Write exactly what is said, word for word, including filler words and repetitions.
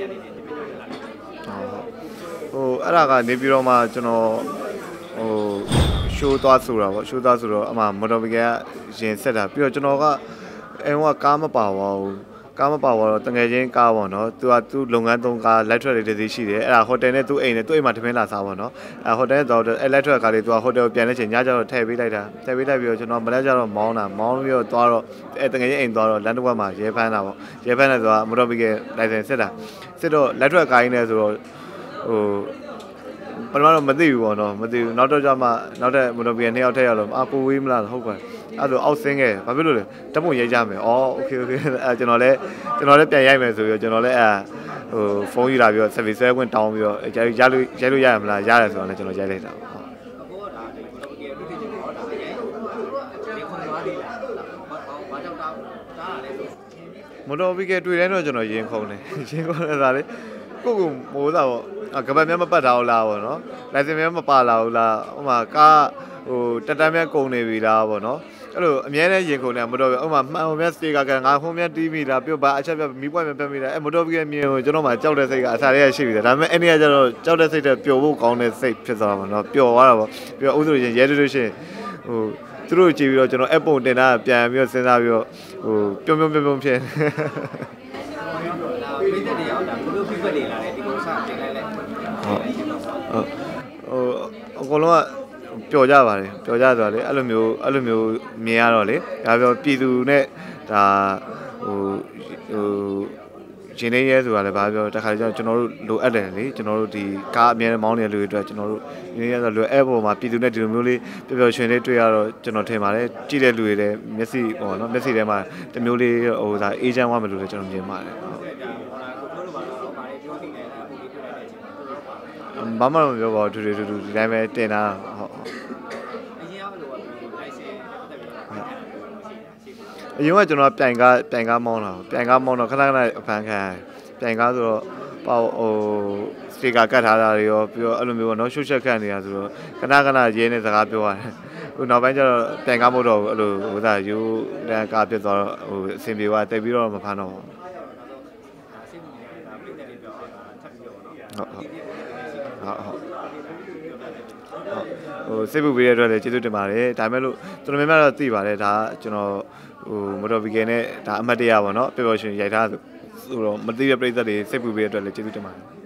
ဟိုအဲ့ဒါကနေပြီးတော့မှကျွန်တော်ဟိုရှိုးသွားဆိုတာပေါ့ရှိုးသွားဆိုတော့အမှမော်တော်ဘီကရင်ဆက်တာပြီးတော့ကျွန်တော်ကအဲဟိုကကားမပါပါဘူးကားမပါတော့တငယ်ချင်းကားပေါ့နော်သူကသူ့လုပ်ငန်းသုံးကားလက်ထွက်လေးတစ်စီးရှိတယ်အဲ့ဒါဟိုတယ်နဲ့သူ့အိမ်နဲ့သူ့အိမ်မှာထမင်းလာစားပေါ့နော်အဲ့ဟိုတယ်နဲ့တော့အဲ့လက်ထွက်ကားလေးသူကဟိုတယ်ကိုပြန်တဲ့ချိန်ညကျတော့ထည့်ပေးလိုက်တာထည့်ပေးလိုက်ပြီးတော့ကျွန်တော်မလက်ကျတော့မောင်းတာမောင်းပြီးတော့သွားတော့အဲ့တငယ်ချင်းအိမ်သွားတော့လမ်းတစ်ဝက်မှာရဲဖမ်းတာပေါ့ရဲဖမ်းတယ်ဆိုတာမော်တော်ဘီကလိုင်စင်စစ်တာစစ်တော့လက်ထွက်ကားရင်းနဲ့ဆိုတော့ဟိုပထမတော့မသိဘူးပေါ့နော်မသိဘူးနောက်တော့ကျမှနောက်တဲ့မော်တော်ဘီကနှစ်ယောက်ထည့်ရတော့အာကိုဝေးမလားဟုတ်ပါအဲ့လိုအောက်ဆင်းခဲ့ဘာဖြစ်လို့လဲတက်ဖို့ရိုက်ကြမယ်အော်โอเคโอเคအဲကျွန်တော်လည်းကျွန်တော်လည်းပြန်ရိုက်မယ်ဆိုပြီးတော့ကျွန်တော်လည်းအဲဟိုဖုန်းယူလာပြီးတော့ service ဆွဲခွင့်တောင်းပြီးတော့ရရလို့ရိုက်လို့ရရမလားရတယ်ဆိုတော့လည်းကျွန်တော်ရိုက်လိုက်တာဟုတ်မော်တော်ဘီကတွေ့တိုင်းတော့ကျွန်တော်ရင်ခုန်တယ်ရင်ခုန်တယ်ဒါလေကိုကိုမိုးသားပေါ့ကပတ်မြတ်မပတ်တာဟုတ်လားပေါ့နော်လိုင်စင်မြတ်မပါလာဘူးလားဟိုမှာကားဟိုတက်တန်းမြတ်ကုန်နေပြီလားပေါ့နော်အဲ့လိုအများနဲ့ရင်ခုန်နေမတော်ဘူးဥမာမှန်အောင်မြတ်စတေကာကငါဖုန်းမြတ်တီးမိလားပြုတ်ပါအချက်ပြမီးပွက်မြတ်ပြမိလားအဲ့မတော်ဘူးကမြင်ကိုကျွန်တော်မှကြောက်တဲ့စိတ်ကအစားရရရှိပြီဒါပေမဲ့အဲ့ဒီကကျတော့ကြောက်တဲ့စိတ်တဲ့ပျော်ဖို့ကောင်းတဲ့စိတ်ဖြစ်သွားမှာနော်ပျော်သွားတာပေါ့ပြီးတော့ဥဆိုရင်ရဲတူလို့ရှိရင်ဟိုသူတို့ကြည့်ပြီးတော့ကျွန်တော်အပုံတင်တာပြန်ပြီးတော့စဉ်းစားပြီးတော့ဟိုပြုံးပြုံးပြုံးပြုံးဖြစ်ပိတ်သက်တွေအောင်ဒါဘလို့ဖိပတ်တွေလာတယ်ဒီကုန်းစတင်လိုက်လိုက်ဟုတ်ဟိုအကုန်လုံးကပျော်ကြပါတယ်ပျော်ကြဆိုတာလေအဲ့လိုမျိုးအဲ့လိုမျိုးမြင်ရတော့လေဒါပြောပြည်သူနဲ့ဒါဟိုဟိုရှင်နေရဲဆိုတာလည်းဘာပြောတခါကျတော့ကျွန်တော်တို့လိုအပ်တယ်လေကျွန်တော်တို့ဒီကားအမြဲမောင်းနေတဲ့လူတွေအတွက်ကျွန်တော်တို့နေရဲဆိုလိုအဲ့ပေါ်မှာပြည်သူနဲ့ဒီလိုမျိုးလေးပျော်ပျော်ရွှင်လေးတွေ့ရတော့ကျွန်တော်ထင်ပါတယ်ကြည့်တဲ့လူတွေလည်းမျက်စိဟောနော်မျက်စိထဲမှာတမျိုးလေးဟိုဒါအေးချမ်းသွားမယ်လို့လည်းကျွန်တော်မြင်ပါတယ်ဘာမှမပြောပါဘူးတူတူတူဒီတိုင်းပဲတင်တာဟုတ်အရင်ကကျွန်တော်ပြန်ကားပြန်ကားမောင်းတာပြန်ကားမောင်းတော့ခဏခဏအဖန်ခံပြန်ကားဆိုတော့ပေါ့ဟိုစတီကာကတ်ထားတာတွေရောပြီးတော့အဲ့လိုမျိုးပေါ့နော်ရှုပ်ချက်ခတ်နေတာဆိုတော့ခဏခဏရဲနေစကားပြောရတယ်ဟိုနောက်ပိုင်းကျတော့ပြန်ကားမဟုတ်တော့ဘူးအဲ့လိုဟိုသာယူတန်ကားပြတ်သွားတော့ဟိုအဆင်ပြေသွားတိတ်ပြီးတော့မဖမ်းတော့ဘူးဟုတ်ဟုတ်ဟိုစိတ်ပူပေးတဲ့အတွက်လည်းကျေးဇူးတင်ပါတယ်ဒါပေမဲ့လို့ကျွန်တော်များများတော့သိပါတယ်ဒါကျွန်တော်ဟိုမော်တော်ဘီကယ်နဲ့ဒါအမှတ်တရပါเนาะပျော်ပျော်ရွှင်ရိုက်ထားဆိုတော့မသိတဲ့ပြည်သက်တွေစိတ်ပူပေးတဲ့အတွက်လည်းကျေးဇူးတင်ပါတယ်